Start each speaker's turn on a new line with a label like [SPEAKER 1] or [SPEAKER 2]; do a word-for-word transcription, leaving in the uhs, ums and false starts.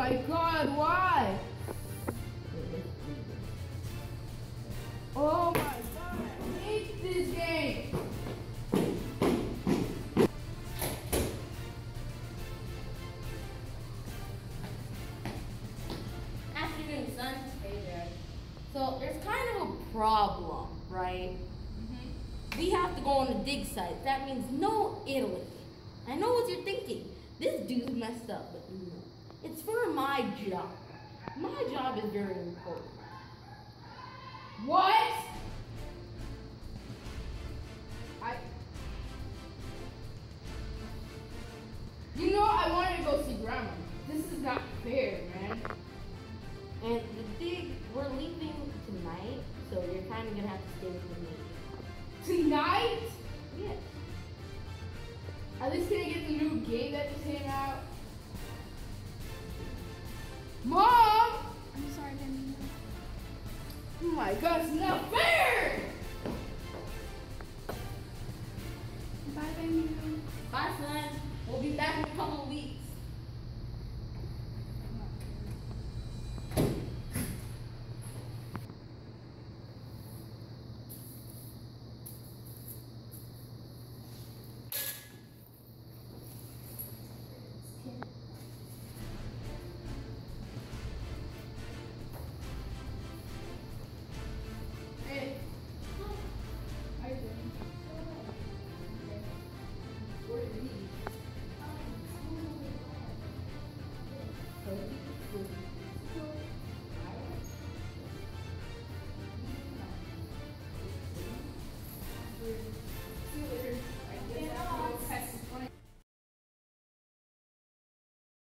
[SPEAKER 1] my god, why? Oh my god, I hate this game.
[SPEAKER 2] Afternoon, son. Hey, Dad. So there's kind of a problem, right? Mm-hmm. We have to go on a dig site. That means no Italy. I know what you're thinking. This dude's messed up, but no. It's for my job. My job is very important.
[SPEAKER 1] What? I. You know, I wanted to go see Grandma. This is not fair, man.
[SPEAKER 2] And the dig, we're leaving tonight, so you're kind of gonna have to stay with me.
[SPEAKER 1] Tonight?
[SPEAKER 2] Yes.
[SPEAKER 1] At least can I get the new game that just came out? Mom!
[SPEAKER 3] I'm sorry, Daniel.
[SPEAKER 1] Oh my god, it's not fair!
[SPEAKER 3] Bye, Daniel.
[SPEAKER 2] Bye, son. We'll be back in a couple of weeks.
[SPEAKER 1] Hey. How you doing? Where did he?
[SPEAKER 2] So,